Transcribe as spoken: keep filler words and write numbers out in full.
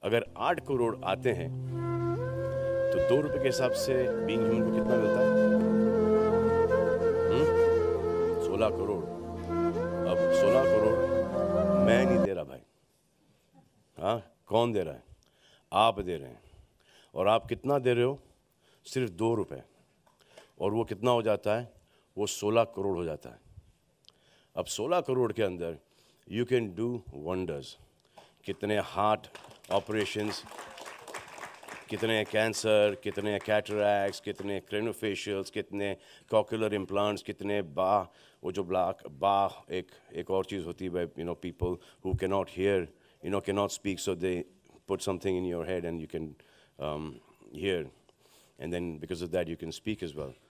अगर आठ करोड़ आते हैं तो दो रुपए के हिसाब से बीइंग ह्यूमन को कितना मिलता है? सोलह करोड़। अब सोलह करोड़ मैं नहीं दे रहा भाई, हाँ, कौन दे रहा है? आप दे रहे हैं। और आप कितना दे रहे हो? सिर्फ दो रुपए। और वो कितना हो जाता है? वो सोलह करोड़ हो जाता है। अब सोलह करोड़ के अंदर यू कैन डू वंडर्स। कितने हार्ट ऑपरेशंस, कितने कैंसर, कितने कैटरैक्ट्स, कितने क्रेनोफेशियल्स, कितने कॉक्युलर इम्प्लांट्स, कितने बा वो जो ब्लैक बा एक एक और चीज़ होती है, you know, people who can not hear, you know, can not speak, so they put something in your head and you can hear, and then because of that you can speak as well.